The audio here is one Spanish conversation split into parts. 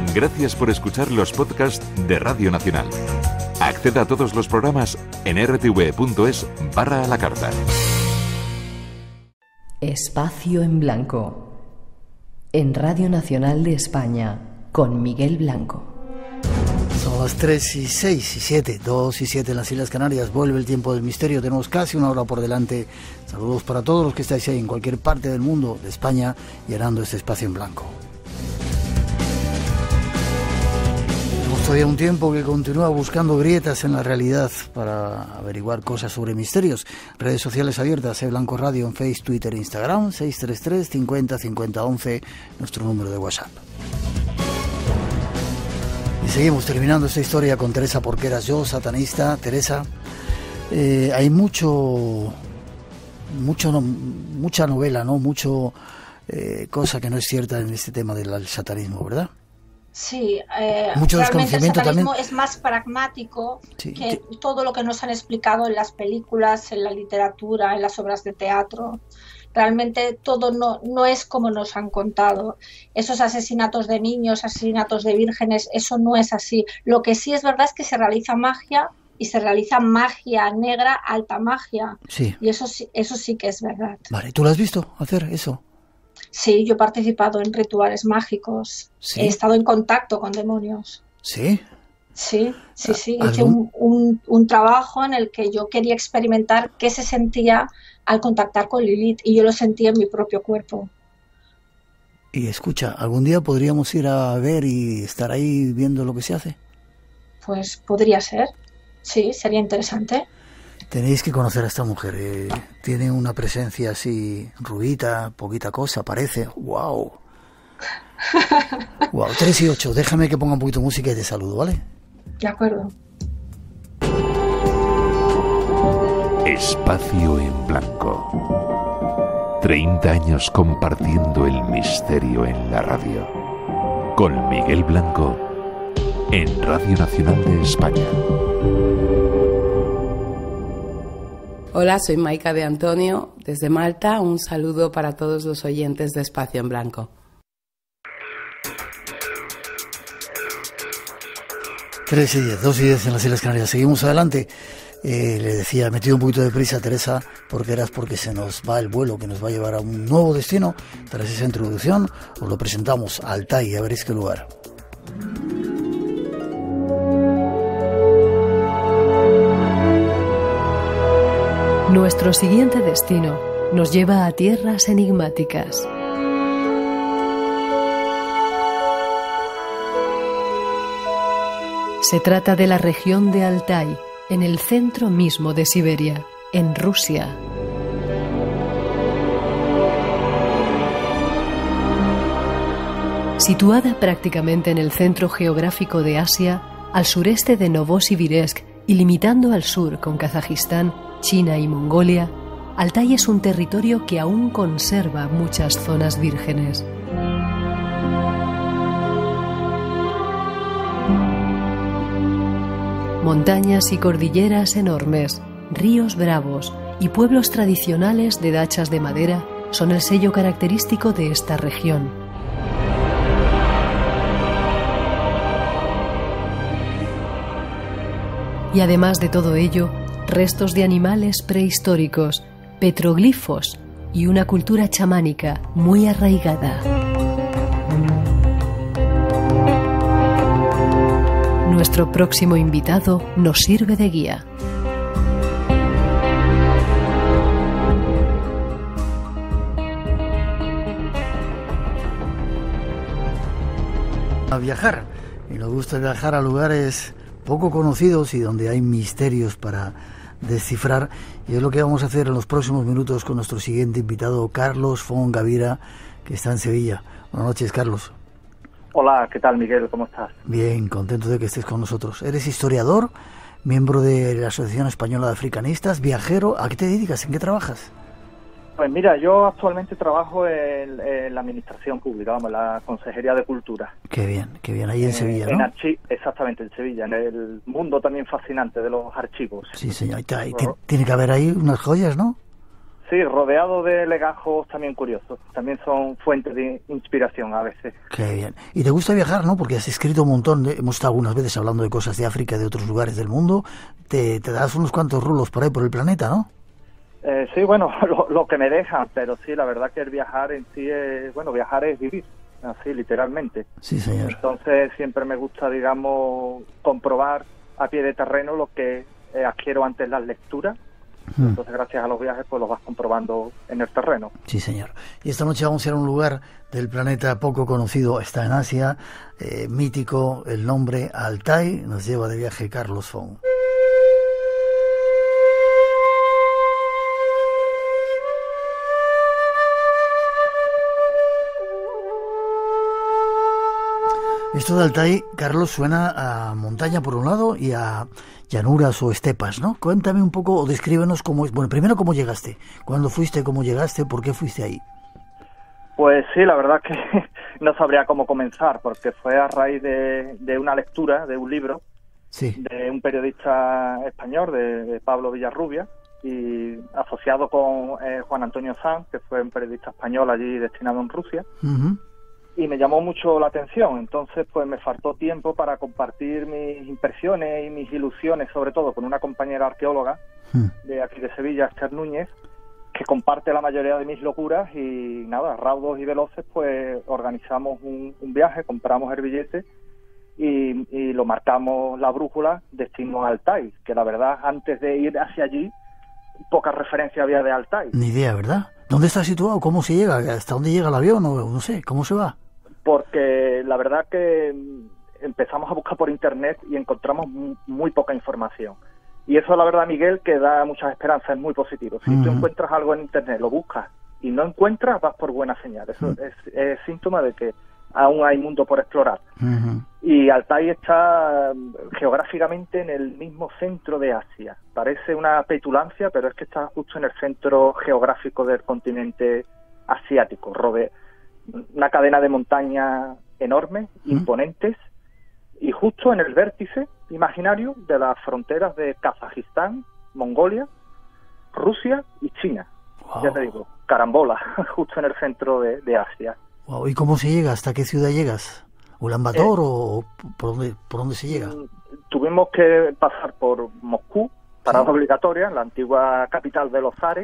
Gracias por escuchar los podcasts de Radio Nacional. Acceda a todos los programas en rtv.es/a la carta. Espacio en Blanco. En Radio Nacional de España, con Miguel Blanco. Son las 3 y 6 y 7, 2 y 7 en las Islas Canarias. Vuelve el tiempo del misterio. Tenemos casi una hora por delante. Saludos para todos los que estáis ahí en cualquier parte del mundo, de España, llenando este espacio en blanco. Tenemos todavía un tiempo que continúa buscando grietas en la realidad para averiguar cosas sobre misterios. Redes sociales abiertas, Blanco Radio en Facebook, Twitter e Instagram, 633 50 50 11, nuestro número de WhatsApp. Y seguimos terminando esta historia con Teresa Porqueras, yo, satanista. Teresa, hay mucha novela, ¿no? Mucho cosa que no es cierta en este tema del satanismo, ¿verdad? Sí, mucho realmente el desconocimiento satanismo también. es más pragmático Sí, que todo lo que nos han explicado en las películas, en la literatura, en las obras de teatro. Realmente todo no es como nos han contado. Esos asesinatos de niños, asesinatos de vírgenes, eso no es así. Lo que sí es verdad es que se realiza magia, y se realiza magia negra, alta magia. Sí. Y eso sí que es verdad. Vale, ¿tú lo has visto hacer eso? Sí, yo he participado en rituales mágicos. ¿Sí? He estado en contacto con demonios. ¿Sí? Sí. Hice un trabajo en el que yo quería experimentar qué se sentía al contactar con Lilith, y yo lo sentí en mi propio cuerpo. Y escucha, ¿algún día podríamos ir a ver y estar ahí viendo lo que se hace? Pues podría ser. Sí, sería interesante. Tenéis que conocer a esta mujer. Tiene una presencia así, rubita, poquita cosa, parece. ¡Wow! ¡Wow! 3 y 8. Déjame que ponga un poquito de música y te saludo, ¿vale? De acuerdo. Espacio en Blanco. 30 años compartiendo el misterio en la radio. Con Miguel Blanco en Radio Nacional de España. Hola, soy Maika de Antonio, desde Malta. Un saludo para todos los oyentes de Espacio en Blanco. 3 y 10, 2 y 10 en las Islas Canarias. Seguimos adelante. Le decía, he metido un poquito de prisa a Teresa porque se nos va el vuelo que nos va a llevar a un nuevo destino. Tras esa introducción, os lo presentamos a Altai, ya veréis qué lugar. Nuestro siguiente destino nos lleva a tierras enigmáticas. Se trata de la región de Altai, en el centro mismo de Siberia, en Rusia. Situada prácticamente en el centro geográfico de Asia, al sureste de Novosibirsk y limitando al sur con Kazajistán, China y Mongolia, Altai es un territorio que aún conserva muchas zonas vírgenes. Montañas y cordilleras enormes, ríos bravos y pueblos tradicionales de dachas de madera son el sello característico de esta región. Y además de todo ello, restos de animales prehistóricos, petroglifos y una cultura chamánica muy arraigada. Nuestro próximo invitado nos sirve de guía. A viajar, y nos gusta viajar a lugares poco conocidos y donde hay misterios para descifrar, y es lo que vamos a hacer en los próximos minutos con nuestro siguiente invitado, Carlos Font Gavira, que está en Sevilla. Buenas noches, Carlos. Hola, ¿qué tal, Miguel? ¿Cómo estás? Bien, contento de que estés con nosotros. Eres historiador, miembro de la Asociación Española de Africanistas, viajero. ¿A qué te dedicas? ¿En qué trabajas? Pues mira, yo actualmente trabajo en la administración pública, vamos, la Consejería de Cultura. Qué bien, ahí en Sevilla, ¿no? Exactamente, en Sevilla, en el mundo también fascinante de los archivos. Sí, señor. Tiene que haber ahí unas joyas, ¿no? Sí, rodeado de legajos también curiosos. También son fuentes de inspiración a veces. Qué bien. ¿Y te gusta viajar, no? Porque has escrito un montón. Hemos estado algunas veces hablando de cosas de África, de otros lugares del mundo. Te das unos cuantos rulos por ahí, por el planeta, ¿no? Sí, bueno, lo que me deja, pero sí, la verdad que el viajar en sí es... Bueno, viajar es vivir, así, literalmente. Sí, señor. Entonces siempre me gusta, digamos, comprobar a pie de terreno lo que adquiero antes las lecturas. Entonces, gracias a los viajes, pues lo vas comprobando en el terreno. Sí, señor. Y esta noche vamos a ir a un lugar del planeta poco conocido, está en Asia, mítico, el nombre Altai. Nos lleva de viaje Carlos Fon. Esto de Altai, Carlos, suena a montaña por un lado y a llanuras o estepas, ¿no? Cuéntame un poco o descríbenos cómo es. Bueno, primero, ¿cómo llegaste? ¿Cuándo fuiste? ¿Cómo llegaste? ¿Por qué fuiste ahí? Pues sí, la verdad que no sabría cómo comenzar, porque fue a raíz de una lectura de un libro de un periodista español, de Pablo Villarrubia, y asociado con Juan Antonio Sanz, que fue un periodista español allí destinado en Rusia. Y me llamó mucho la atención, entonces pues me faltó tiempo para compartir mis impresiones y mis ilusiones, sobre todo con una compañera arqueóloga de aquí de Sevilla, Esther Núñez, que comparte la mayoría de mis locuras, y nada, raudos y veloces pues organizamos un viaje, compramos el billete y lo marcamos la brújula destino a Altai, que la verdad antes de ir hacia allí poca referencia había de Altai. Ni idea, ¿verdad? ¿Dónde está situado? ¿Cómo se llega? ¿Hasta dónde llega el avión? No sé, ¿cómo se va? Porque la verdad que empezamos a buscar por internet y encontramos muy poca información. Y eso, la verdad, Miguel, que da muchas esperanzas, es muy positivo. Si tú encuentras algo en internet, lo buscas y no encuentras, vas por buena señal. Eso es síntoma de que aún hay mundo por explorar. Y Altai está geográficamente en el mismo centro de Asia. Parece una petulancia, pero es que está justo en el centro geográfico del continente asiático. Una cadena de montañas enormes, imponentes, y justo en el vértice imaginario de las fronteras de Kazajistán, Mongolia, Rusia y China. Wow. Ya te digo, carambola, justo en el centro de Asia. Wow. ¿Y cómo se llega? ¿Hasta qué ciudad llegas? ¿Ulan Bator o por dónde se llega? Tuvimos que pasar por Moscú, parada obligatoria, la antigua capital de los zares,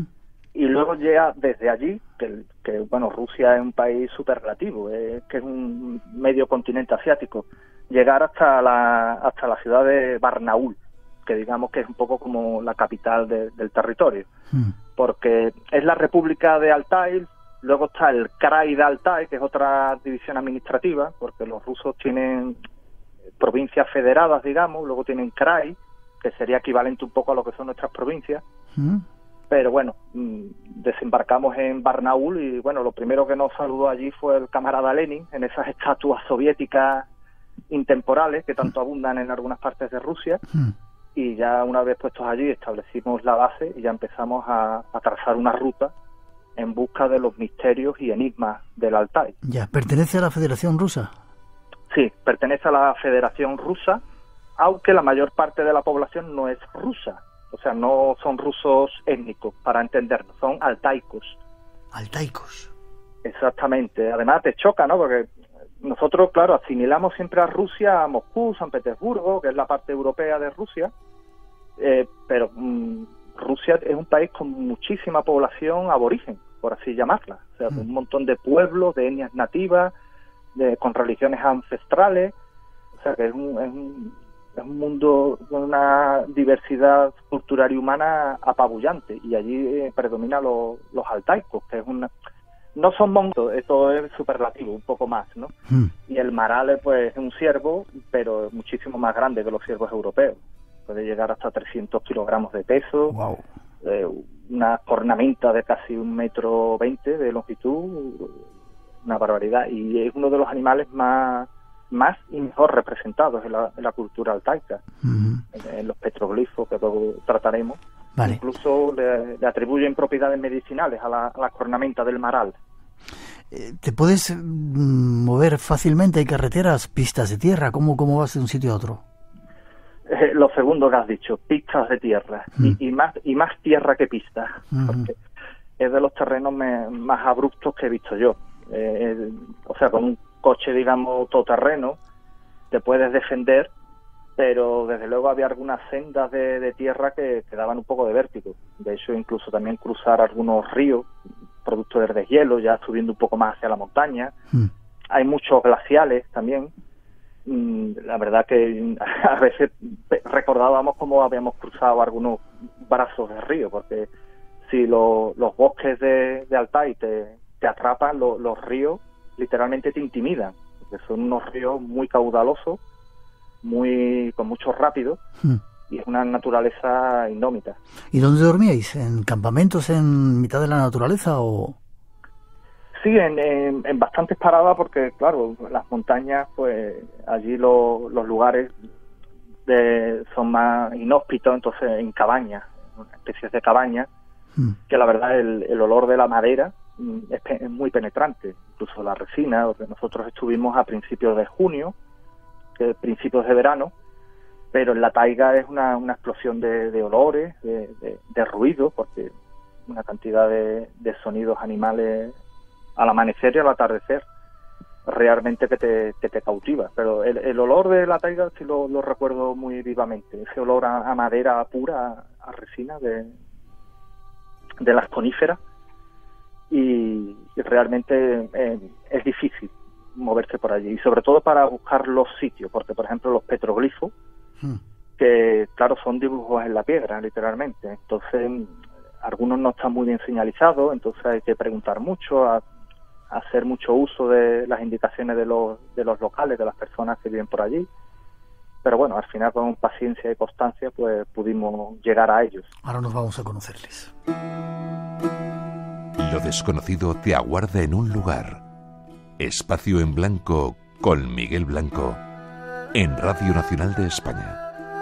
y luego llega desde allí, que bueno, Rusia es un país superlativo, que es un medio continente asiático, llegar hasta la ciudad de Barnaul, que digamos que es un poco como la capital del territorio, porque es la República de Altai. Luego está el Krai de Altai, que es otra división administrativa, porque los rusos tienen provincias federadas, digamos, luego tienen Krai, que sería equivalente un poco a lo que son nuestras provincias. Pero bueno, desembarcamos en Barnaul y bueno, lo primero que nos saludó allí fue el camarada Lenin, en esas estatuas soviéticas intemporales que tanto abundan en algunas partes de Rusia. Y ya una vez puestos allí establecimos la base y ya empezamos a trazar una ruta en busca de los misterios y enigmas del Altai. Ya, ¿pertenece a la Federación Rusa? Sí, pertenece a la Federación Rusa, aunque la mayor parte de la población no es rusa. O sea, no son rusos étnicos, para entendernos, son altaicos. ¿Altaicos? Exactamente. Además te choca, ¿no? Porque nosotros, claro, asimilamos siempre a Rusia, a Moscú, San Petersburgo, que es la parte europea de Rusia, pero Rusia es un país con muchísima población aborigen, por así llamarla. O sea, un montón de pueblos, de etnias nativas, con religiones ancestrales. O sea, que es un mundo con una diversidad cultural y humana apabullante. Y allí predominan los altaicos, que es no son mongolos, esto es superlativo, un poco más, ¿no? Y el marale, pues, es un ciervo, pero muchísimo más grande que los ciervos europeos. Puede llegar hasta 300 kilogramos de peso. Wow. Una cornamenta de casi 1,20 metros de longitud, una barbaridad. Y es uno de los animales más y mejor representados en la cultura altaica, en los petroglifos que luego trataremos. Vale. Incluso le atribuyen propiedades medicinales a la cornamenta del maral. ¿Te puedes mover fácilmente? ¿Hay carreteras, pistas de tierra? ¿Cómo vas de un sitio a otro? Lo segundo que has dicho, pistas de tierra, y más tierra que pistas, porque es de los terrenos más abruptos que he visto yo. O sea, con un coche, digamos, todoterreno, te puedes defender, pero desde luego había algunas sendas de tierra que daban un poco de vértigo. De hecho, incluso también cruzar algunos ríos, producto del deshielo, ya subiendo un poco más hacia la montaña. Hay muchos glaciales también. La verdad que a veces recordábamos cómo habíamos cruzado algunos brazos de río, porque si los bosques de Altai te atrapan, los ríos literalmente te intimidan, porque son unos ríos muy caudalosos, con mucho rápido, y es una naturaleza indómita. ¿Y dónde dormíais? ¿En campamentos en mitad de la naturaleza o...? Sí, en bastantes paradas, porque claro, las montañas, pues allí los lugares son más inhóspitos, entonces en cabañas, especies de cabañas, que la verdad el olor de la madera es muy penetrante, incluso la resina. Porque nosotros estuvimos a principios de junio, principios de verano, pero en la taiga es una explosión de olores, de ruido, porque una cantidad de sonidos animales al amanecer y al atardecer realmente que te cautiva. Pero el olor de la taiga sí lo recuerdo muy vivamente, ese olor a madera pura, a resina de las coníferas, y realmente es difícil moverse por allí, y sobre todo para buscar los sitios, porque por ejemplo los petroglifos, que claro, son dibujos en la piedra literalmente, entonces algunos no están muy bien señalizados, entonces hay que preguntar mucho, hacer mucho uso de las indicaciones de los locales, de las personas que viven por allí. Pero bueno, al final con paciencia y constancia pues pudimos llegar a ellos. Ahora nos vamos a conocerles. Lo desconocido te aguarda en un lugar. Espacio en Blanco con Miguel Blanco en Radio Nacional de España.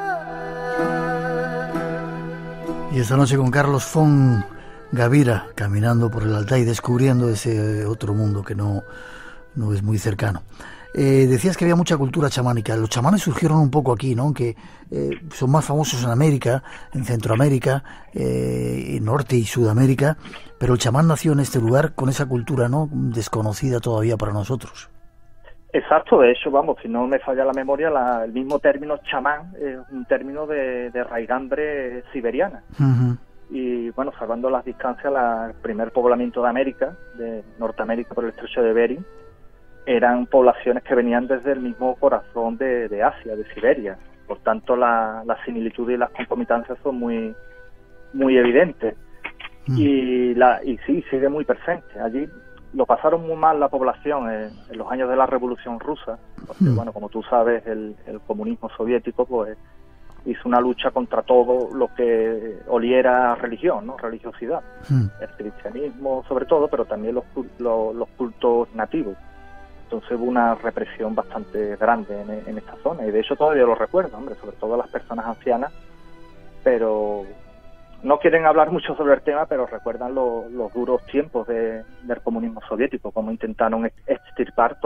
Y esta noche con Carlos Font Gavira, caminando por el Altai, descubriendo ese otro mundo que no es muy cercano. Decías que había mucha cultura chamánica. Los chamanes surgieron un poco aquí, ¿no? Que son más famosos en América, en Centroamérica, en Norte y Sudamérica, pero el chamán nació en este lugar con esa cultura, ¿no?, desconocida todavía para nosotros. Exacto, de hecho, vamos, si no me falla la memoria, el mismo término chamán es un término de raigambre siberiana. Y bueno, salvando las distancias, el primer poblamiento de América, de Norteamérica por el estrecho de Bering, eran poblaciones que venían desde el mismo corazón de Asia, de Siberia. Por tanto, la similitud y las concomitancias son muy, muy evidentes. Y sí, sigue muy presente. Allí lo pasaron muy mal la población en los años de la Revolución Rusa, porque bueno, como tú sabes, el comunismo soviético pues hizo una lucha contra todo lo que oliera a religión, ¿no? Religiosidad. El cristianismo sobre todo, pero también los cultos nativos. Entonces hubo una represión bastante grande en esta zona, y de hecho todavía lo recuerdo, hombre, sobre todo las personas ancianas, pero no quieren hablar mucho sobre el tema, pero recuerdan los duros tiempos del comunismo soviético, cómo intentaron extirpar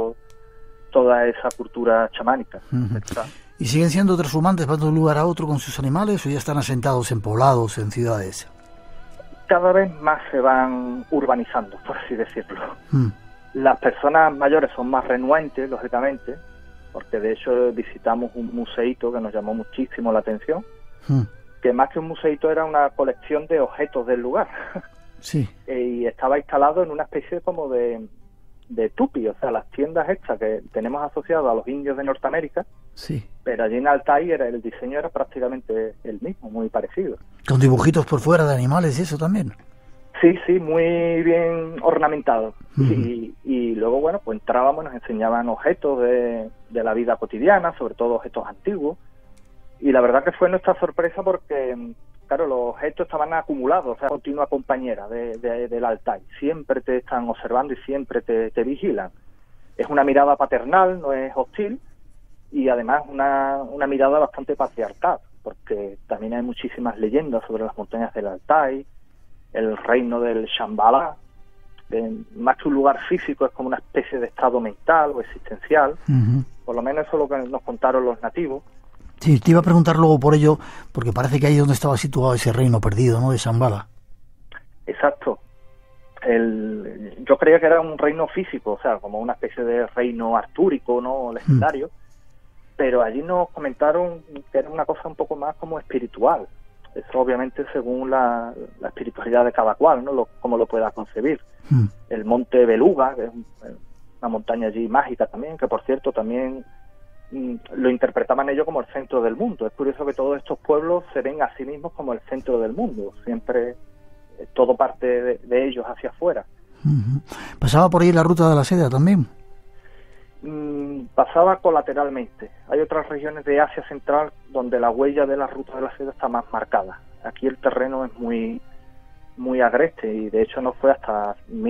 toda esa cultura chamánica. ¿Y siguen siendo transhumantes, van de un lugar a otro con sus animales, o ya están asentados en poblados, en ciudades? Cada vez más se van urbanizando, por así decirlo. Las personas mayores son más renuentes, lógicamente, porque de hecho visitamos un museíto que nos llamó muchísimo la atención, que más que un museíto era una colección de objetos del lugar. Sí. Y estaba instalado en una especie como de tupi, o sea, las tiendas estas que tenemos asociadas a los indios de Norteamérica, sí, pero allí en Altai el diseño era prácticamente el mismo, muy parecido. Con dibujitos por fuera de animales y eso también. Sí, muy bien ornamentado. Y luego, bueno, pues entrábamos, nos enseñaban objetos de la vida cotidiana, sobre todo objetos antiguos. Y la verdad que fue nuestra sorpresa porque, claro, los objetos estaban acumulados, o sea, continua compañera del Altai. Siempre te están observando y siempre te vigilan. Es una mirada paternal, no es hostil, y además una mirada bastante patriarcal, porque también hay muchísimas leyendas sobre las montañas del Altai, el reino del Shambhala, más que un lugar físico es como una especie de estado mental o existencial, por lo menos eso es lo que nos contaron los nativos. Sí, te iba a preguntar luego por ello, porque parece que ahí es donde estaba situado ese reino perdido, ¿no?, de Shambhala. Exacto, yo creía que era un reino físico, o sea, como una especie de reino artúrico, ¿no? Legendario, pero allí nos comentaron que era una cosa un poco más como espiritual. Eso obviamente según la espiritualidad de cada cual, ¿no? Cómo lo pueda concebir. El monte Beluga, que es una montaña allí mágica también, que por cierto también lo interpretaban ellos como el centro del mundo. Es curioso que todos estos pueblos se ven a sí mismos como el centro del mundo, siempre todo parte de ellos hacia afuera. ¿Pasaba por ahí la ruta de la seda también? Pasaba colateralmente. Hay otras regiones de Asia Central donde la huella de la ruta de la seda está más marcada. Aquí el terreno es muy agreste y de hecho no fue hasta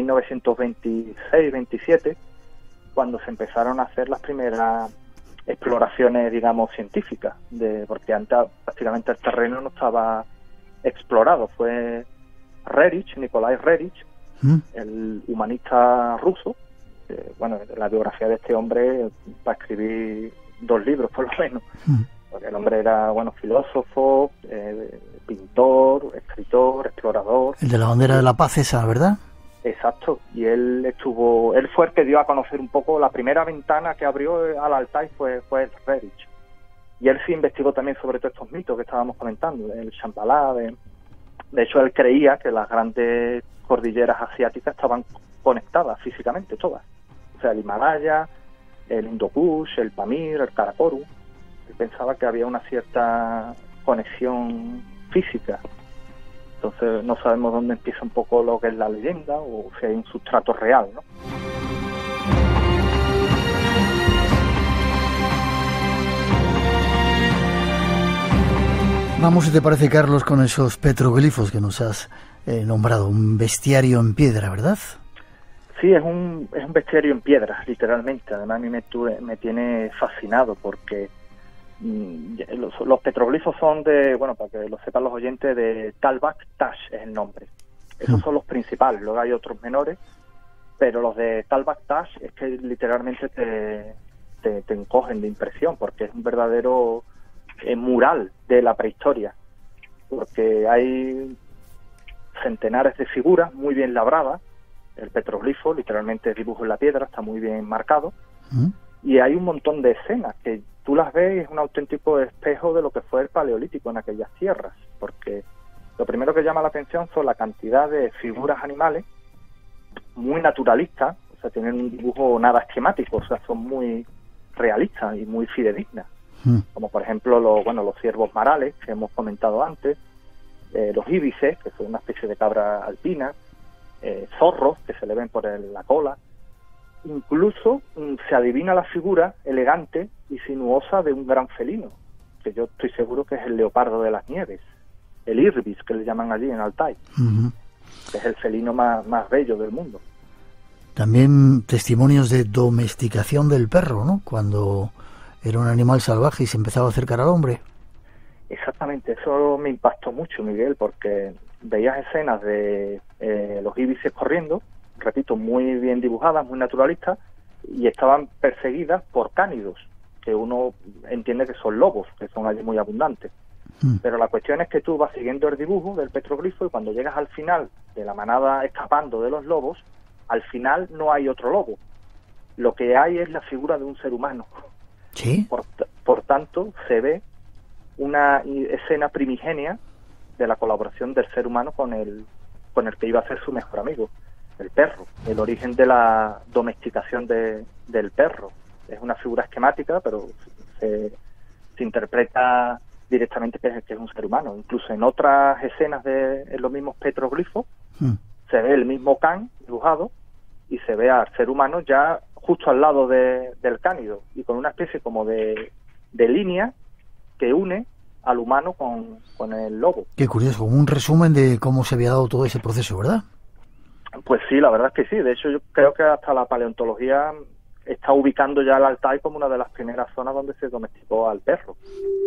1926-27 cuando se empezaron a hacer las primeras exploraciones, digamos, científicas, porque antes prácticamente el terreno no estaba explorado. Fue Nikolai Rerich, el humanista ruso. Bueno, la biografía de este hombre va a escribir 2 libros por lo menos, porque el hombre era, bueno, filósofo, pintor, escritor, explorador. El de la bandera de la paz esa, ¿verdad? Exacto, y él fue el que dio a conocer un poco, la primera ventana que abrió al Altai fue Rerich. Y él sí investigó también sobre todos estos mitos que estábamos comentando, el Shambhala. De hecho, él creía que las grandes cordilleras asiáticas estaban conectadas físicamente, todas. O sea, el Himalaya, el Hindu Kush, el Pamir, el Karakorum. Él pensaba que había una cierta conexión física. Entonces no sabemos dónde empieza un poco lo que es la leyenda o si hay un sustrato real, ¿no? Vamos, si te parece, Carlos, con esos petroglifos que nos has nombrado. Un bestiario en piedra, ¿verdad? Sí, es un bestiario en piedra, literalmente. Además, a mí me tiene fascinado porque los petroglifos son bueno, para que lo sepan los oyentes, de Talbak Tash es el nombre. Esos son los principales, luego hay otros menores, pero los de Talbak Tash es que literalmente te encogen de impresión, porque es un verdadero mural de la prehistoria, porque hay centenares de figuras muy bien labradas. El petroglifo literalmente es dibujo en la piedra, está muy bien marcado, y hay un montón de escenas que tú las ves y es un auténtico espejo de lo que fue el Paleolítico en aquellas tierras, porque lo primero que llama la atención son la cantidad de figuras animales muy naturalistas, o sea, tienen un dibujo nada esquemático, o sea, son muy realistas y muy fidedignas, como por ejemplo los ciervos marales que hemos comentado antes, los íbices, que son una especie de cabra alpina, zorros que se le ven por la cola. Incluso se adivina la figura elegante y sinuosa de un gran felino, que yo estoy seguro que es el leopardo de las nieves, el irbis, que le llaman allí en Altai, que es el felino más bello del mundo. También testimonios de domesticación del perro, ¿no? Cuando era un animal salvaje y se empezaba a acercar al hombre. Exactamente, eso me impactó mucho, Miguel, porque veías escenas de los íbices corriendo, repito, muy bien dibujadas, muy naturalistas, y estaban perseguidas por cánidos, que uno entiende que son lobos, que son allí muy abundantes. Pero la cuestión es que tú vas siguiendo el dibujo del petroglifo y cuando llegas al final de la manada escapando de los lobos, al final no hay otro lobo. Lo que hay es la figura de un ser humano. ¿Sí? Por tanto, se ve una escena primigenia de la colaboración del ser humano con el que iba a ser su mejor amigo, el perro, el origen de la domesticación del perro. Es una figura esquemática, pero se interpreta directamente que es un ser humano. Incluso en otras escenas en los mismos petroglifos se ve el mismo can dibujado y se ve al ser humano ya justo al lado del cánido y con una especie como de línea que une al humano con el lobo. Qué curioso, como un resumen de cómo se había dado todo ese proceso, ¿verdad? Pues sí, la verdad es que sí. De hecho, yo creo que hasta la paleontología está ubicando ya el Altai como una de las primeras zonas donde se domesticó al perro.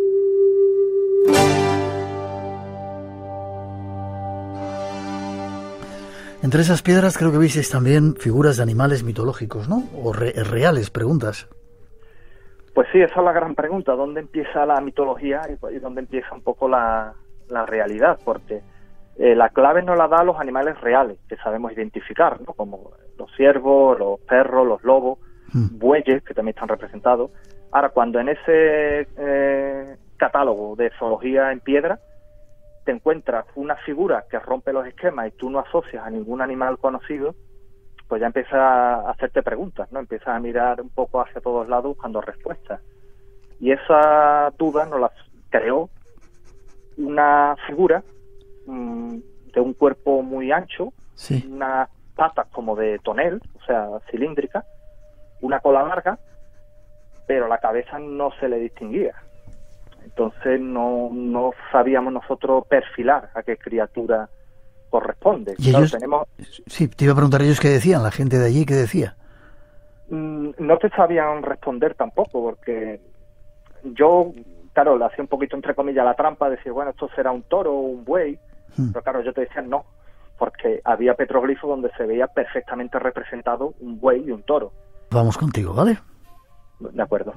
Entre esas piedras creo que visteis también figuras de animales mitológicos, ¿no? O reales, preguntas. Pues sí, esa es la gran pregunta. ¿Dónde empieza la mitología y dónde empieza un poco la realidad? Porque La clave nos la da los animales reales que sabemos identificar, ¿no? Como los ciervos, los perros, los lobos, bueyes, que también están representados. Ahora, cuando en ese catálogo de zoología en piedra te encuentras una figura que rompe los esquemas y tú no asocias a ningún animal conocido, pues ya empiezas a hacerte preguntas, ¿no? Empiezas a mirar un poco hacia todos lados buscando respuestas. Y esa duda nos la creó una figura de un cuerpo muy ancho, sí, unas patas como de tonel, o sea, cilíndrica, una cola larga, pero la cabeza no se le distinguía. Entonces no sabíamos nosotros perfilar a qué criatura corresponde. ¿Y claro, ellos? Sí, te iba a preguntar ellos qué decían, la gente de allí qué decía. No te sabían responder tampoco, porque yo, claro, le hacía un poquito entre comillas la trampa, decir, bueno, esto será un toro o un buey, pero claro, yo te decía no, porque había petroglifos donde se veía perfectamente representado un buey y un toro. Vamos contigo, ¿vale? De acuerdo.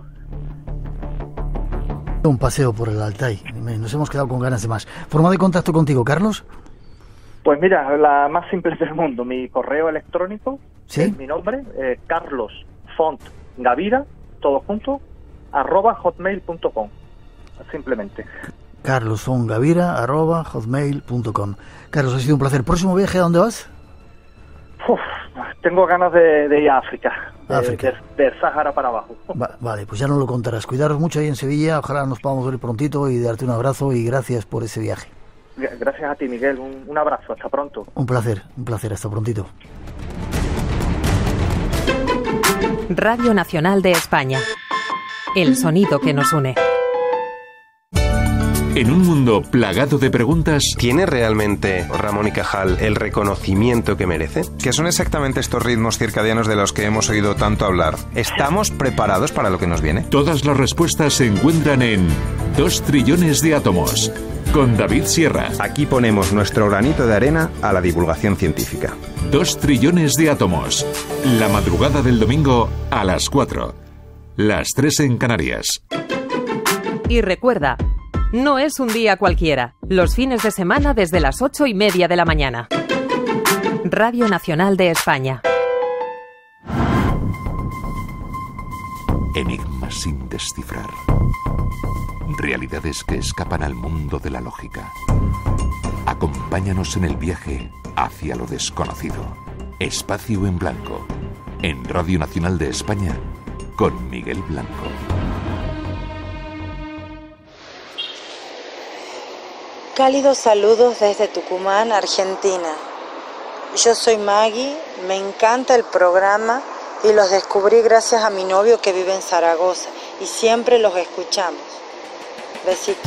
Un paseo por el Altai, nos hemos quedado con ganas de más. ¿Forma de contacto contigo, Carlos? Pues mira, la más simple del mundo, mi correo electrónico, ¿sí? Es mi nombre, Carlos Font Gavira, todo junto, @hotmail.com, simplemente. carlosfongavira@hotmail.com. Carlos, ha sido un placer. ¿Próximo viaje a dónde vas? Tengo ganas de ir a África, del Sáhara para abajo. Vale, pues ya nos lo contarás. Cuidaros mucho ahí en Sevilla, ojalá nos podamos ver prontito y darte un abrazo y gracias por ese viaje. Gracias a ti, Miguel, un abrazo, hasta pronto. Un placer, hasta prontito. Radio Nacional de España. El sonido que nos une. En un mundo plagado de preguntas, ¿tiene realmente Ramón y Cajal el reconocimiento que merece? ¿Qué son exactamente estos ritmos circadianos de los que hemos oído tanto hablar? ¿Estamos preparados para lo que nos viene? Todas las respuestas se encuentran en 2 trillones de átomos, con David Sierra. Aquí ponemos nuestro granito de arena a la divulgación científica. 2 trillones de átomos. La madrugada del domingo a las 4. Las 3 en Canarias. Y recuerda, no es un día cualquiera. Los fines de semana desde las 8:30 de la mañana. Radio Nacional de España. Enigmas sin descifrar. Realidades que escapan al mundo de la lógica. Acompáñanos en el viaje hacia lo desconocido. Espacio en Blanco. En Radio Nacional de España, con Miguel Blanco. Cálidos saludos desde Tucumán, Argentina. Yo soy Maggie, me encanta el programa y los descubrí gracias a mi novio que vive en Zaragoza y siempre los escuchamos. Besitos.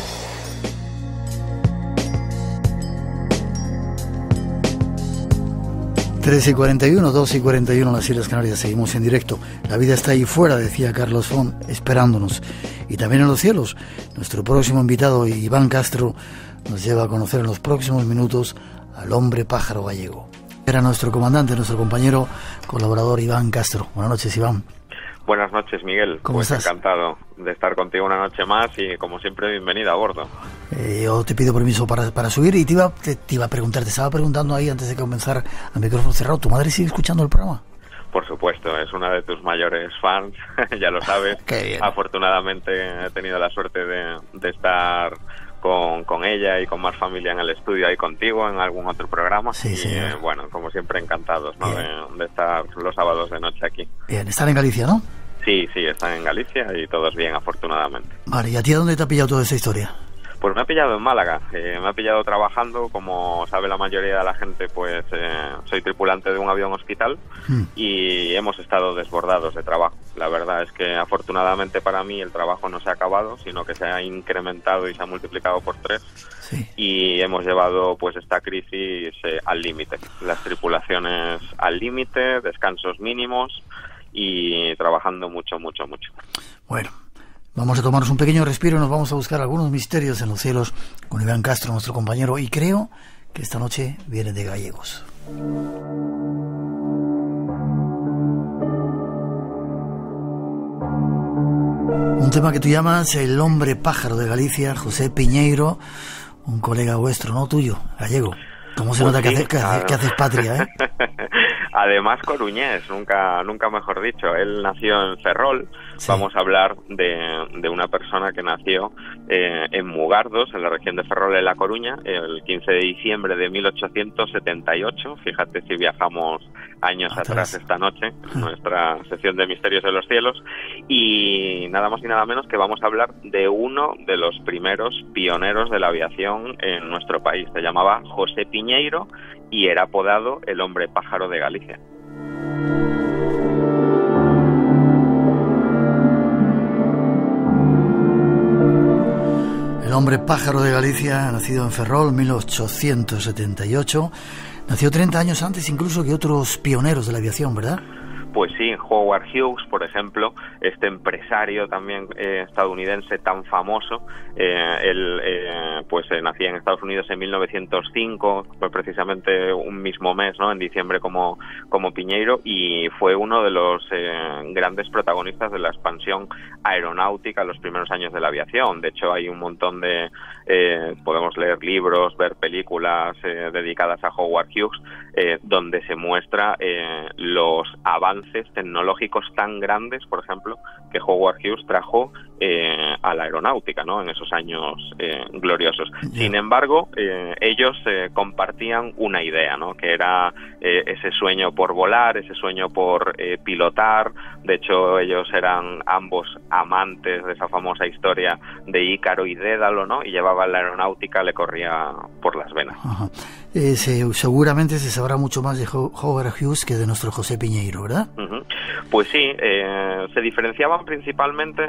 Tres y 41, 2 y 41 en las Islas Canarias, seguimos en directo. La vida está ahí fuera, decía Carlos Font, esperándonos. Y también en los cielos. Nuestro próximo invitado, Iván Castro, nos lleva a conocer en los próximos minutos al hombre pájaro gallego. Era nuestro comandante, nuestro compañero colaborador Iván Castro. Buenas noches, Iván. Buenas noches, Miguel. ¿Cómo estás? Encantado de estar contigo una noche más y, como siempre, bienvenida a bordo. Yo te pido permiso para subir y te iba a preguntar, te estaba preguntando ahí antes de comenzar al micrófono cerrado, ¿tu madre sigue escuchando el programa? Por supuesto, es una de tus mayores fans, ya lo sabes. Qué bien. Afortunadamente he tenido la suerte de estar con ella y con más familia en el estudio ahí contigo en algún otro programa. Sí, y sí. Bueno, como siempre, encantados, ¿no? de estar los sábados de noche aquí. Bien, están en Galicia, ¿no? Sí, están en Galicia y todos bien, afortunadamente. Vale, ¿y a ti a dónde te ha pillado toda esta historia? Pues me ha pillado en Málaga, me ha pillado trabajando, como sabe la mayoría de la gente, pues soy tripulante de un avión hospital y hemos estado desbordados de trabajo. La verdad es que afortunadamente para mí el trabajo no se ha acabado, sino que se ha incrementado y se ha multiplicado por 3 y hemos llevado pues esta crisis al límite. Las tripulaciones al límite, descansos mínimos y trabajando mucho. Bueno. Vamos a tomarnos un pequeño respiro y nos vamos a buscar algunos misterios en los cielos con Iván Castro, nuestro compañero, y creo que esta noche viene de gallegos. Un tema que tú llamas el hombre pájaro de Galicia, José Piñeiro, un colega vuestro, no tuyo, gallego. ¿Cómo se nota que haces patria, eh? Además, coruñés, nunca mejor dicho. Él nació en Ferrol. Sí. Vamos a hablar de una persona que nació en Mugardos, en la región de Ferrol, en La Coruña, el 15 de diciembre de 1878. Fíjate si viajamos años atrás esta noche, en nuestra sección de Misterios de los Cielos. Y nada más y nada menos que vamos a hablar de uno de los primeros pioneros de la aviación en nuestro país. Se llamaba José Piñeiro y era apodado el hombre pájaro de Galicia. El hombre pájaro de Galicia, nacido en Ferrol, 1878. Nació 30 años antes incluso que otros pioneros de la aviación, ¿verdad? Pues sí, Howard Hughes, por ejemplo, este empresario también estadounidense tan famoso, él nacía en Estados Unidos en 1905, pues precisamente un mismo mes, ¿no? En diciembre como Piñeiro, y fue uno de los grandes protagonistas de la expansión aeronáutica en los primeros años de la aviación. De hecho, hay un montón de podemos leer libros, ver películas dedicadas a Howard Hughes, donde se muestra los avances tecnológicos tan grandes, por ejemplo, que Howard Hughes trajo a la aeronáutica, ¿no? En esos años gloriosos. Sin embargo, ellos compartían una idea, ¿no? Que era ese sueño por volar, ese sueño por pilotar. De hecho, ellos eran ambos amantes de esa famosa historia de Ícaro y Dédalo, ¿no? Y llevaban la aeronáutica, le corría por las venas. Ajá. Seguramente se sabrá mucho más de Howard Hughes que de nuestro José Piñeiro, ¿verdad? Pues sí, se diferenciaban principalmente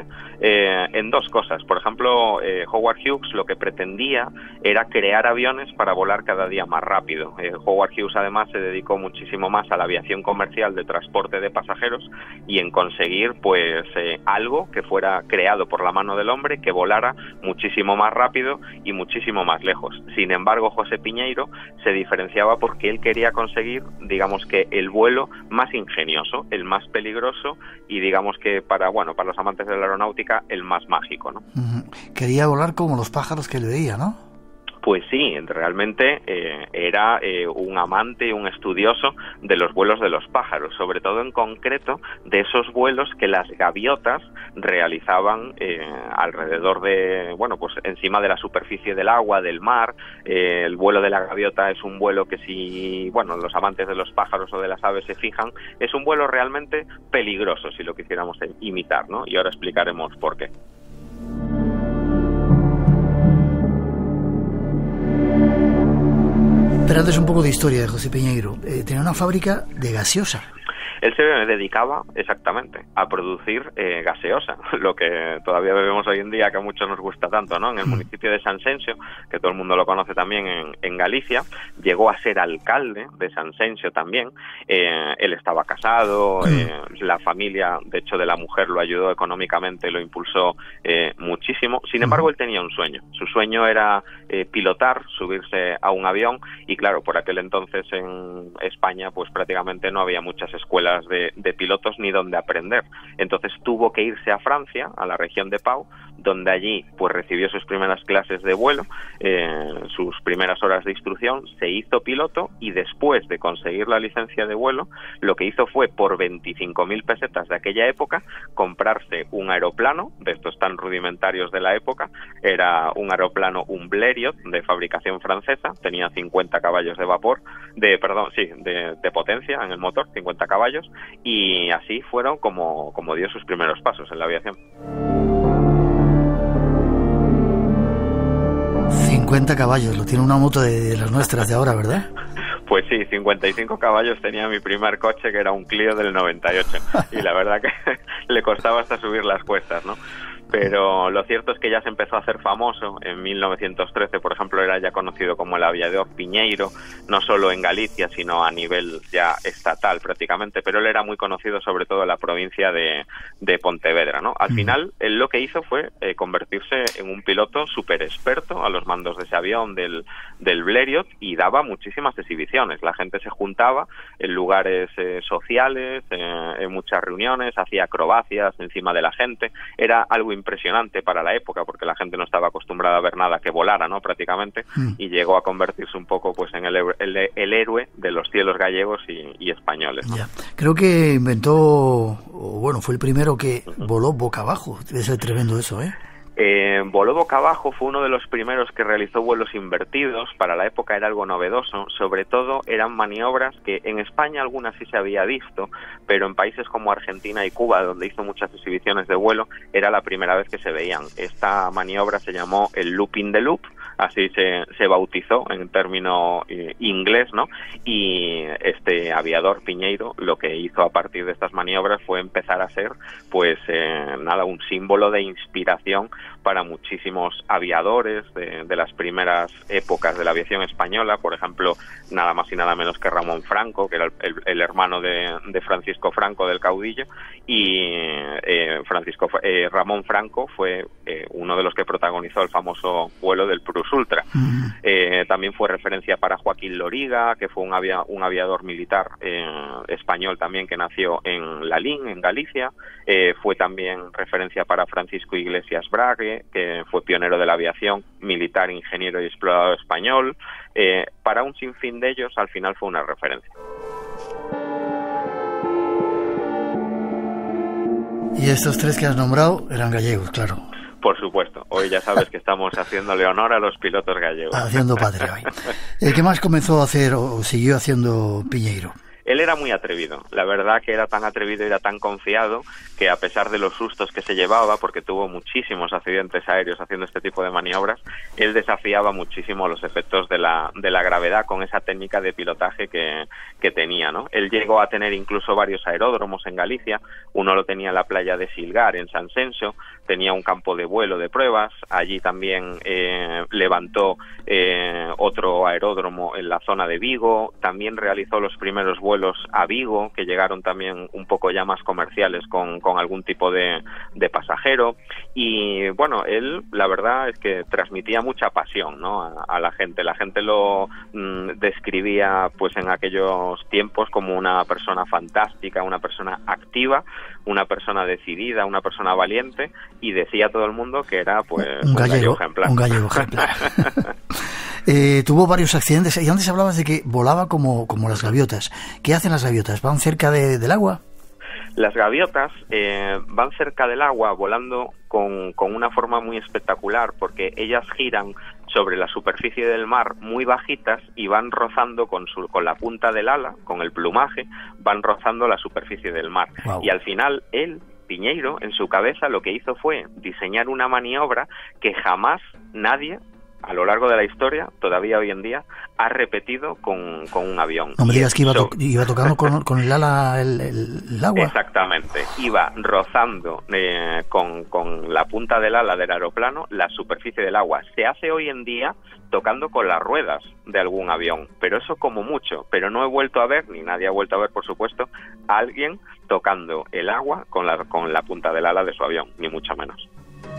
en dos cosas. Por ejemplo, Howard Hughes lo que pretendía era crear aviones para volar cada día más rápido. Howard Hughes además se dedicó muchísimo más a la aviación comercial de transporte de pasajeros y en conseguir pues algo que fuera creado por la mano del hombre, que volara muchísimo más rápido y muchísimo más lejos. Sin embargo, José Piñeiro se diferenciaba porque él quería conseguir, digamos que el vuelo más ingenioso, el más peligroso y digamos que para los amantes de la aeronáutica el más mágico, ¿no? Quería volar como los pájaros que él veía, ¿no? Pues sí, realmente era un amante, un estudioso de los vuelos de los pájaros, sobre todo en concreto de esos vuelos que las gaviotas realizaban alrededor de, encima de la superficie del agua, del mar. El vuelo de la gaviota es un vuelo que si, los amantes de los pájaros o de las aves se fijan, es un vuelo realmente peligroso si lo quisiéramos imitar, ¿no? Y ahora explicaremos por qué. Pero antes un poco de historia de José Piñeiro. Tenía una fábrica de gaseosa. Él se dedicaba exactamente a producir gaseosa, lo que todavía bebemos hoy en día, que a muchos nos gusta tanto, ¿no? En el municipio de Sanxenxo, que todo el mundo lo conoce también en Galicia, llegó a ser alcalde de Sanxenxo también. Él estaba casado, la familia, de hecho, de la mujer lo ayudó económicamente, lo impulsó muchísimo. Sin embargo, él tenía un sueño. Su sueño era pilotar, subirse a un avión, y claro, por aquel entonces en España, pues prácticamente no había muchas escuelas de pilotos ni donde aprender. Entonces tuvo que irse a Francia, a la región de Pau, donde allí pues recibió sus primeras clases de vuelo, sus primeras horas de instrucción, se hizo piloto y después de conseguir la licencia de vuelo, lo que hizo fue por 25.000 pesetas de aquella época comprarse un aeroplano, de estos tan rudimentarios de la época. Era un aeroplano, un Blériot de fabricación francesa, tenía 50 caballos de vapor, de potencia en el motor, 50 caballos, y así fueron como dio sus primeros pasos en la aviación. 50 caballos, lo tiene una moto de las nuestras de ahora, ¿verdad? Pues sí, 55 caballos tenía mi primer coche, que era un Clio del 98, y la verdad que le costaba hasta subir las cuestas, ¿no? Pero lo cierto es que ya se empezó a hacer famoso. En 1913, por ejemplo, era ya conocido como el aviador Piñeiro, no solo en Galicia, sino a nivel ya estatal prácticamente, pero él era muy conocido sobre todo en la provincia de Pontevedra, ¿no? Al final, él lo que hizo fue convertirse en un piloto súper experto a los mandos de ese avión, del Blériot, y daba muchísimas exhibiciones. La gente se juntaba en lugares sociales, en muchas reuniones, hacía acrobacias encima de la gente. Era algo impresionante para la época, porque la gente no estaba acostumbrada a ver nada que volara, ¿no? Prácticamente, y llegó a convertirse un poco pues en el héroe de los cielos gallegos y españoles, ¿no? Ya. Creo que inventó, bueno, fue el primero que voló boca abajo. Debe ser tremendo eso, ¿eh? Voló boca abajo, fue uno de los primeros que realizó vuelos invertidos. Para la época era algo novedoso, sobre todo eran maniobras que en España algunas sí se había visto, pero en países como Argentina y Cuba, donde hizo muchas exhibiciones de vuelo, era la primera vez que se veían. Esta maniobra se llamó el loop in the loop, así se bautizó en término inglés, ¿no? Y este aviador Piñeiro lo que hizo a partir de estas maniobras fue empezar a ser, pues un símbolo de inspiración para muchísimos aviadores de las primeras épocas de la aviación española. Por ejemplo, nada más y nada menos que Ramón Franco, que era el hermano de Francisco Franco, del caudillo, y Ramón Franco fue uno de los que protagonizó el famoso vuelo del Prus Ultra. También fue referencia para Joaquín Loriga, que fue un aviador militar español también, que nació en Lalín, en Galicia. Fue también referencia para Francisco Iglesias Brague, que fue pionero de la aviación, militar, ingeniero y explorador español. Para un sinfín de ellos, al final fue una referencia. Y estos tres que has nombrado eran gallegos, claro. Por supuesto. Hoy ya sabes que estamos haciéndole honor a los pilotos gallegos. Haciendo patria hoy. ¿Qué más comenzó a hacer o siguió haciendo Piñeiro? Él era muy atrevido, la verdad que era tan atrevido y era tan confiado que, a pesar de los sustos que se llevaba, porque tuvo muchísimos accidentes aéreos haciendo este tipo de maniobras, él desafiaba muchísimo los efectos de la gravedad con esa técnica de pilotaje que tenía, ¿no? Él llegó a tener incluso varios aeródromos en Galicia. Uno lo tenía en la playa de Silgar, en San Censo, tenía un campo de vuelo de pruebas. Allí también levantó otro aeródromo en la zona de Vigo. También realizó los primeros vuelos a Vigo, que llegaron también un poco ya más comerciales con algún tipo de pasajero. Y bueno, él, la verdad es que transmitía mucha pasión, ¿no? a la gente. La gente lo describía pues en aquellos tiempos como una persona fantástica, una persona activa, una persona decidida, una persona valiente, y decía todo el mundo que era pues un gallego ejemplar. Un gallego ejemplar. Tuvo varios accidentes, y antes hablabas de que volaba como las gaviotas. ¿Qué hacen las gaviotas? ¿Van cerca del agua? Las gaviotas van cerca del agua volando con una forma muy espectacular, porque ellas giran sobre la superficie del mar muy bajitas y van rozando con la punta del ala, con el plumaje, van rozando la superficie del mar. Wow. Y al final Piñeiro, en su cabeza, lo que hizo fue diseñar una maniobra que jamás nadie, a lo largo de la historia, todavía hoy en día, ha repetido con un avión. No me digas que iba tocando con el ala el agua. Exactamente, iba rozando con la punta del ala del aeroplano la superficie del agua. Se hace hoy en día tocando con las ruedas de algún avión, pero eso como mucho. Pero no he vuelto a ver, ni nadie ha vuelto a ver, por supuesto, a alguien tocando el agua con la punta del ala de su avión, ni mucho menos.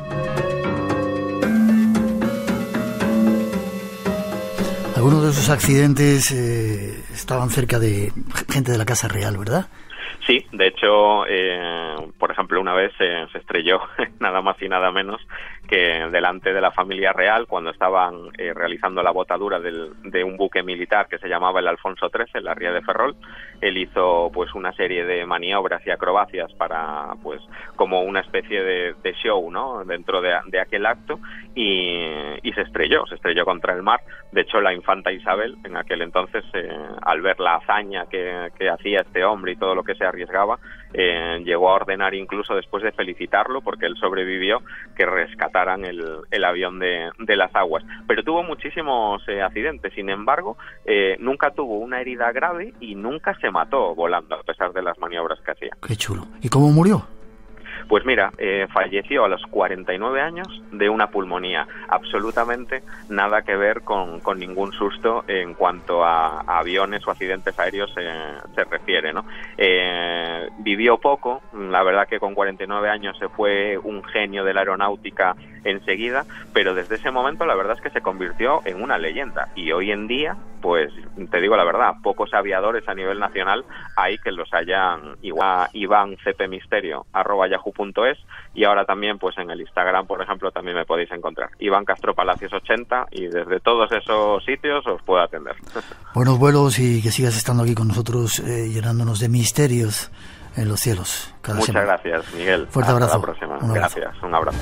Algunos de esos accidentes estaban cerca de gente de la Casa Real, ¿verdad? Sí, de hecho, por ejemplo, una vez se estrelló nada más y nada menos que delante de la familia real, cuando estaban realizando la botadura de un buque militar que se llamaba el Alfonso XIII, la Ría de Ferrol. Él hizo pues una serie de maniobras y acrobacias para, pues, como una especie de show, ¿no?, dentro de aquel acto, y se estrelló contra el mar. De hecho, la infanta Isabel, en aquel entonces, al ver la hazaña que hacía este hombre y todo lo que se arriesgaba, llegó a ordenar, incluso después de felicitarlo porque él sobrevivió, que rescataran el avión de las aguas. Pero tuvo muchísimos accidentes. Sin embargo, nunca tuvo una herida grave y nunca se mató volando, a pesar de las maniobras que hacía. Qué chulo. ¿Y cómo murió? Pues mira, falleció a los 49 años de una pulmonía. Absolutamente nada que ver con ningún susto en cuanto a aviones o accidentes aéreos se refiere, ¿no? Vivió poco, la verdad que con 49 años se fue un genio de la aeronáutica enseguida, pero desde ese momento la verdad es que se convirtió en una leyenda, y hoy en día pues te digo la verdad, pocos aviadores a nivel nacional hay que los hayan igual ivancpmisterio@yahoo.es, y ahora también pues en el Instagram, por ejemplo, también me podéis encontrar Iván Castro Palacios 80, y desde todos esos sitios os puedo atender. Buenos vuelos y que sigas estando aquí con nosotros, llenándonos de misterios en los cielos cada Muchas semana. Gracias, Miguel. Fuerte abrazo. Hasta la próxima. Un abrazo. Gracias, un abrazo.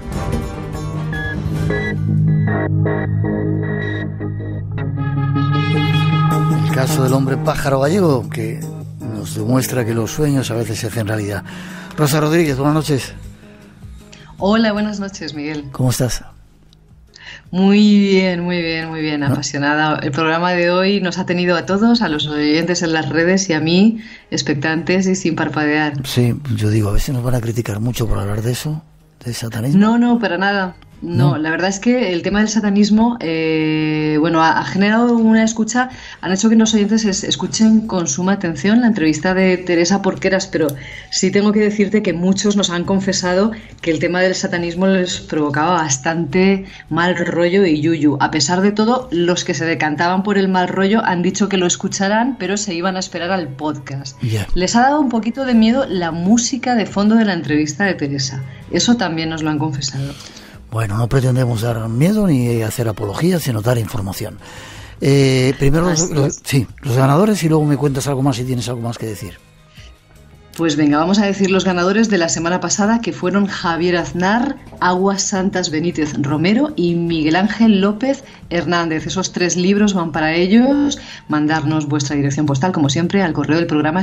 El caso del hombre pájaro gallego, que nos demuestra que los sueños a veces se hacen realidad. Rosa Rodríguez, buenas noches. Hola, buenas noches, Miguel. ¿Cómo estás? Muy bien, apasionada. El programa de hoy nos ha tenido a todos, a los oyentes en las redes y a mí, expectantes y sin parpadear. Sí, yo digo, a veces nos van a criticar mucho por hablar de eso, del satanismo. No, para nada. No, la verdad es que el tema del satanismo, ha generado una escucha, han hecho que los oyentes escuchen con suma atención la entrevista de Teresa Porqueras, pero sí tengo que decirte que muchos nos han confesado que el tema del satanismo les provocaba bastante mal rollo y yuyu. A pesar de todo, los que se decantaban por el mal rollo han dicho que lo escucharán, pero se iban a esperar al podcast. Yeah. Les ha dado un poquito de miedo la música de fondo de la entrevista de Teresa. Eso también nos lo han confesado. Bueno, no pretendemos dar miedo ni hacer apología, sino dar información. Primero los ganadores, y luego me cuentas algo más si tienes algo más que decir. Pues venga, vamos a decir los ganadores de la semana pasada, que fueron Javier Aznar, Aguas Santas Benítez Romero y Miguel Ángel López Hernández. Esos 3 libros van para ellos. Mandarnos vuestra dirección postal, como siempre, al correo del programa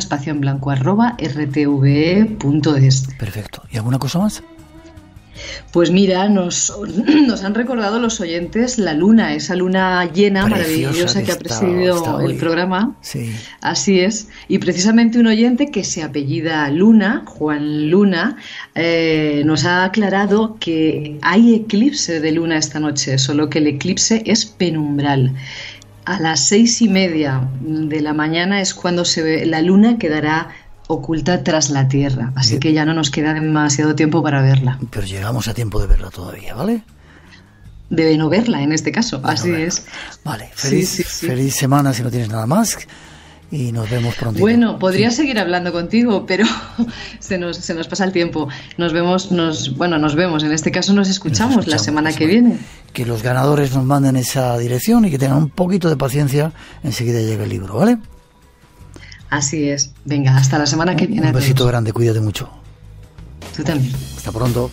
espacioenblanco@rtve.es. Perfecto. ¿Y alguna cosa más? Pues mira, nos han recordado los oyentes la luna, esa luna llena, maravillosa que ha presidido el programa. Sí. Así es. Y precisamente un oyente que se apellida Luna, Juan Luna, nos ha aclarado que hay eclipse de luna esta noche, solo que el eclipse es penumbral. A las 6:30 de la mañana es cuando se ve, la luna quedará oculta tras la Tierra, así que ya no nos queda demasiado tiempo para verla. Pero llegamos a tiempo de verla todavía, ¿vale? De no verla en este caso, así es. Vale, feliz semana si no tienes nada más, y nos vemos pronto. Bueno, podría seguir hablando contigo, pero se nos pasa el tiempo. Nos vemos, en este caso nos escuchamos la semana que viene. Que los ganadores nos manden esa dirección y que tengan un poquito de paciencia, enseguida llega el libro, ¿vale? Así es. Venga, hasta la semana que viene. Un besito grande, cuídate mucho. Tú también. Hasta pronto.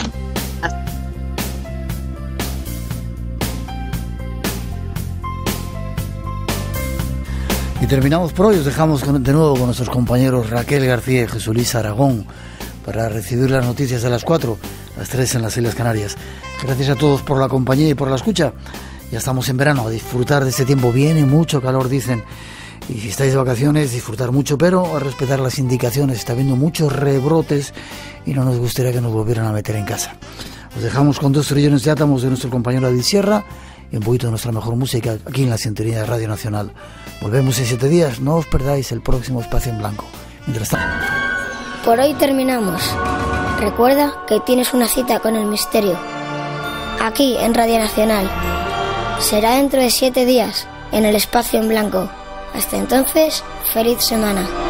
Y terminamos por hoy. Os dejamos de nuevo con nuestros compañeros Raquel García y Jesús Luis Aragón para recibir las noticias de las 4, las 3 en las Islas Canarias. Gracias a todos por la compañía y por la escucha. Ya estamos en verano, a disfrutar de este tiempo. Viene mucho calor, dicen. Y si estáis de vacaciones, disfrutar mucho, pero a respetar las indicaciones. Está habiendo muchos rebrotes y no nos gustaría que nos volvieran a meter en casa. Os dejamos con 2 trillones de átomos de nuestro compañero David Sierra y un poquito de nuestra mejor música aquí en la sintonía de Radio Nacional. Volvemos en 7 días. No os perdáis el próximo Espacio en Blanco. Mientras tanto... Por hoy terminamos. Recuerda que tienes una cita con el misterio. Aquí en Radio Nacional. Será dentro de 7 días en el Espacio en Blanco. Hasta entonces, feliz semana.